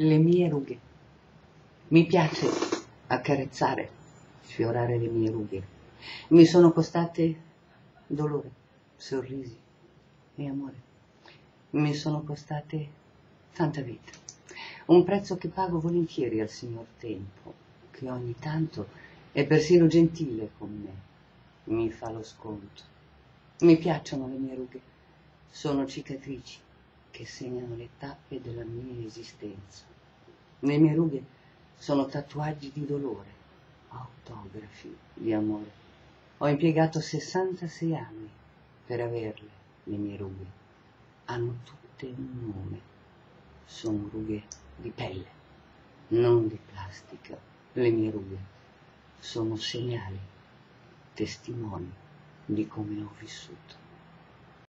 le mie rughe. Mi piace accarezzare, sfiorare le mie rughe. Mi sono costate dolore, sorrisi e amore. Mi sono costate tanta vita. Un prezzo che pago volentieri al signor Tempo, che ogni tanto è persino gentile con me. Mi fa lo sconto. Mi piacciono le mie rughe. Sono cicatrici che segnano le tappe della mia esistenza. Le mie rughe sono tatuaggi di dolore, autografi di amore. Ho impiegato 66 anni per averle, le mie rughe. Hanno tutte un nome. Sono rughe di pelle, non di plastica. Le mie rughe sono segnali, testimoni di come ho vissuto.